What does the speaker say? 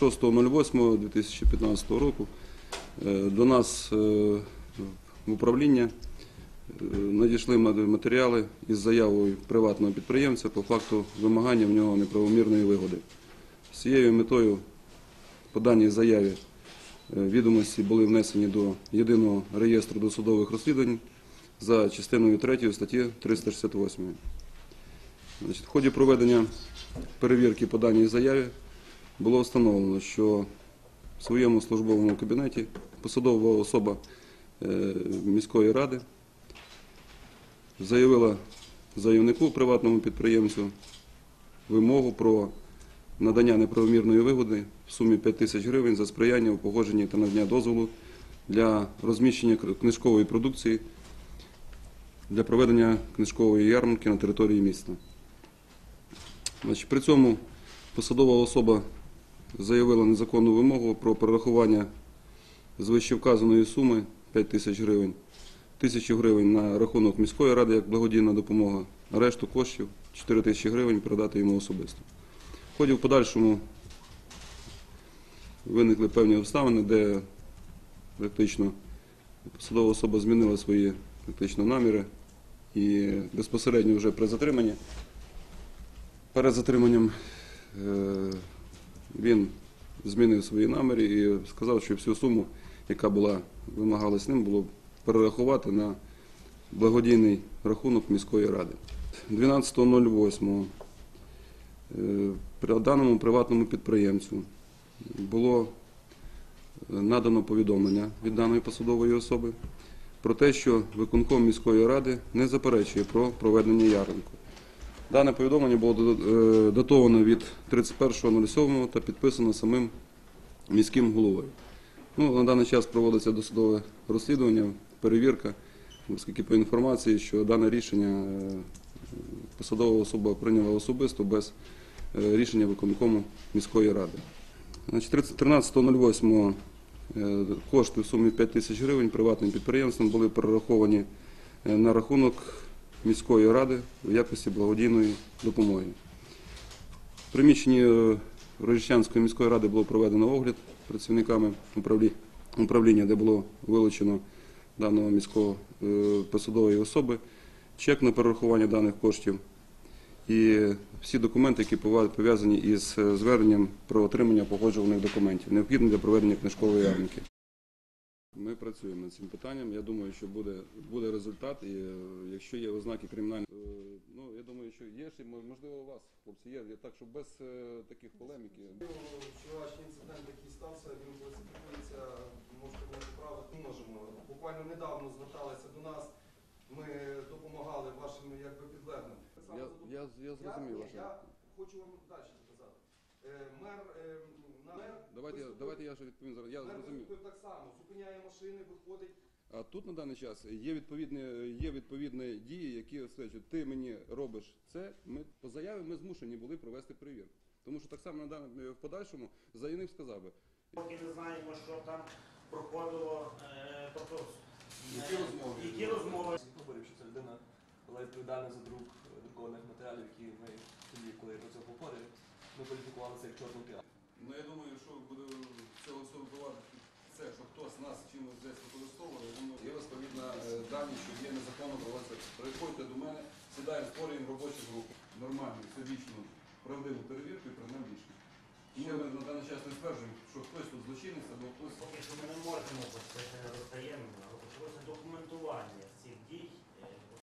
6.08.2015 року до нас в управління надійшли матеріали із заявою приватного підприємця по факту вимагання в нього неправомірної вигоди. З цією метою по даній заяві відомості були внесені до Єдиного реєстру досудових розслідувань за частиною 3 статті 368. В ході проведення перевірки по даній заяві було встановлено, що в своєму службовому кабінеті посадова особа міської ради заявила заявнику, приватному підприємцю, вимогу про надання неправомірної вигоди в сумі 5 тисяч гривень за сприяння у погодженні та надання дозволу для розміщення книжкової продукції для проведення книжкової ярмарки на території міста. При цьому посадова особа заявила незаконну вимогу про перерахування з вищевказаної суми 5 тисяч гривень, 1000 гривень на рахунок міської ради як благодійна допомога, а решту коштів 4 тисячі гривень передати йому особисто. В ході в подальшому виникли певні обставини, де практично посадова особа змінила свої наміри і безпосередньо вже при затриманні, перед затриманням він змінив свої наміри і сказав, що всю суму, яка вимагалась ним, було перерахувати на благодійний рахунок міської ради. 12.08 даному приватному підприємцю було надано повідомлення від даної посадової особи про те, що виконком міської ради не заперечує про проведення ярмарку. Дане повідомлення було датовано від 31.07 та підписано самим міським головою. На даний час проводиться досудове розслідування, перевірка, оскільки по інформації, що дане рішення посадова особа прийняла особисто без рішення виконкому міської ради. 13.08 кошти в сумі 5 тисяч гривень приватним підприємством були перераховані на рахунок міської ради в якості благодійної допомоги. В приміщенні Рожищанської міської ради було проведено огляд працівниками управління, де було вилучено даного міського посадової особи, чек на перерахування даних коштів і всі документи, які пов'язані із зверненням про отримання погоджувальних документів, необхідних для проведення книжкової ярмарки. Ми працюємо над цим питанням. Я думаю, що буде результат, і якщо є ознаки кримінальної, я думаю, що є, можливо, у вас, хлопці, є, так що без таких полеміки. Вчорашній інцидент, який стався, він класифікується, можете мене поправити, не можемо. Буквально недавно зверталися до нас, ми допомагали вашим підлеглим. Я зрозумів ваше. Я хочу вам далі сказати. Давайте я вже відповім зараз. Я зрозумів. Так само, зупиняє машини, виходить. А тут на даний час є відповідні дії, які стверджують, ти мені робиш це, по заяві ми змушені були провести перевірку. Тому що так само в подальшому заявник сказав би. Поки не знаємо, що там проходило, тобто Які розмови? Говорив, що ця людина була відповідальна за друкованих матеріалів, які ми тоді, коли про це говорили, ми кваліфікували це як чорну п'ятницю. Я думаю, що буде цього всього впливати це, що хтось нас чимось десь використовує. Є відповідно дані, що є незаконно проводиться. Приходьте до мене, сідаємо, створюємо робочу групу. Нормальну, всебічну, правдиву перевірку і приймемо рішення. Ми на даний час не стверджуємо, що хтось тут злочинець, або хтось...